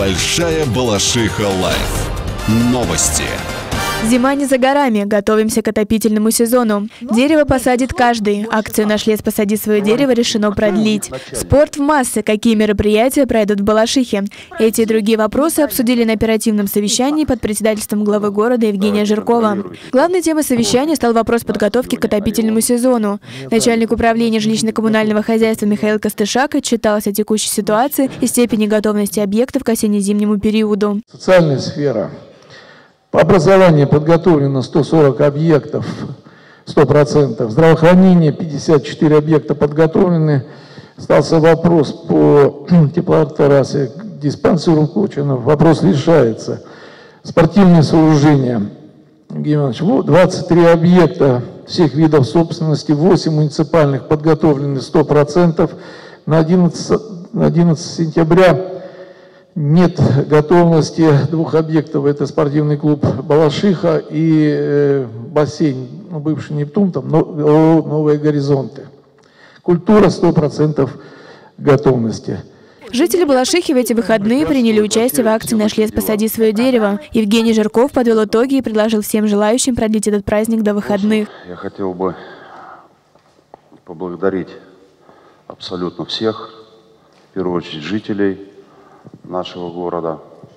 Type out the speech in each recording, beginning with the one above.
Большая Балашиха Лайф. Новости. Зима не за горами. Готовимся к отопительному сезону. Дерево посадит каждый. Акцию «Наш лес, посади свое дерево» решено продлить. Спорт в массы. Какие мероприятия пройдут в Балашихе? Эти и другие вопросы обсудили на оперативном совещании под председательством главы города Евгения Жиркова. Главной темой совещания стал вопрос подготовки к отопительному сезону. Начальник управления жилищно-коммунального хозяйства Михаил Костышак отчитался о текущей ситуации и степени готовности объектов к осенне-зимнему периоду. Социальная сфера. По образованию подготовлено 140 объектов, 100%. Здравоохранение 54 объекта подготовлены. Остался вопрос по теплотрассе к диспансеру Кучинов. Вопрос решается. Спортивные сооружения. Евгений Иванович, 23 объекта всех видов собственности, 8 муниципальных подготовлены 100%. На 11 сентября нет готовности двух объектов. Это спортивный клуб «Балашиха» и бассейн, бывший «Нептун», там «Новые горизонты». Культура 100% готовности. Жители Балашихи в эти выходные приняли участие в акции «Наш лес, посади свое дерево». Евгений Жирков подвел итоги и предложил всем желающим продлить этот праздник до выходных. Я хотел бы поблагодарить абсолютно всех, в первую очередь жителей нашего города,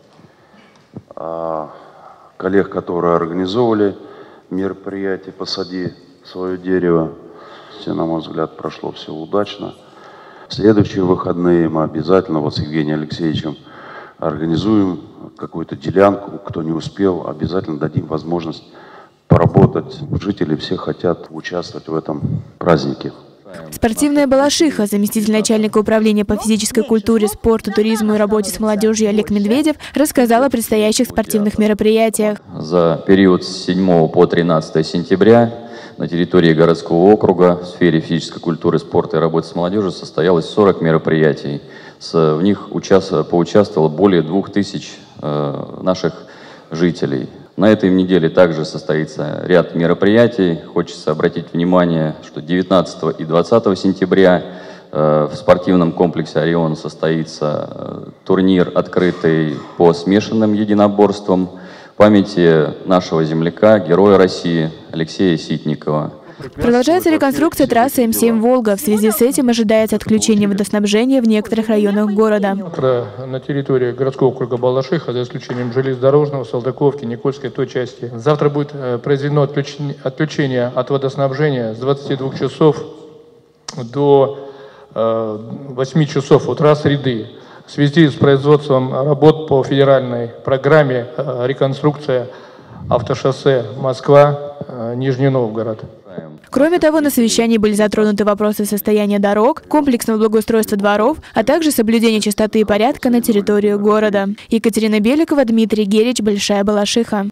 коллег, которые организовывали мероприятие «Посади свое дерево». Все, на мой взгляд, прошло все удачно. В следующие выходные мы обязательно с Евгением Алексеевичем организуем какую-то делянку. Кто не успел, обязательно дадим возможность поработать. Жители все хотят участвовать в этом празднике. Спортивная Балашиха, заместитель начальника управления по физической культуре, спорту, туризму и работе с молодежью Олег Медведев рассказал о предстоящих спортивных мероприятиях. За период с 7 по 13 сентября на территории городского округа в сфере физической культуры, спорта и работы с молодежью состоялось 40 мероприятий. В них поучаствовало более 2000 наших жителей. На этой неделе также состоится ряд мероприятий. Хочется обратить внимание, что 19 и 20 сентября в спортивном комплексе «Орион» состоится турнир, открытый по смешанным единоборствам в памяти нашего земляка, героя России Алексея Ситникова. Продолжается реконструкция трассы М7 «Волга». В связи с этим ожидается отключение водоснабжения в некоторых районах города. На территории городского округа Балашиха, за исключением железнодорожного, Салтыковки, Никольской, той части, завтра будет произведено отключение от водоснабжения с 22 часов до 8 часов утра среды. В связи с производством работ по федеральной программе «Реконструкция автошоссе Москва-Нижний Новгород». Кроме того, на совещании были затронуты вопросы состояния дорог, комплексного благоустройства дворов, а также соблюдения чистоты и порядка на территории города. Екатерина Беликова, Дмитрий Герич, Большая Балашиха.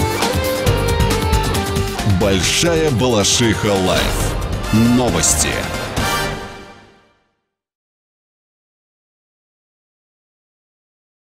Большая Балашиха Лайф. Новости.